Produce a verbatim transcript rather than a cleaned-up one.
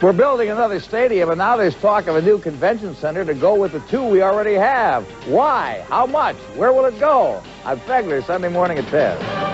We're building another stadium, and now there's talk of a new convention center to go with the two we already have. Why? How much? Where will it go? I'm Feagler, Sunday morning at ten.